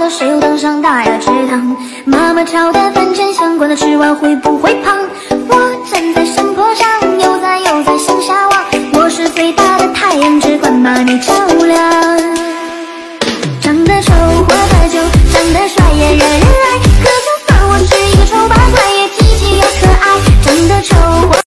的谁又当上大雅之堂？妈妈炒的饭前相关的吃完会不会胖？我站在山坡上，悠哉悠哉向下望，我是最大的太阳，只管把你照亮。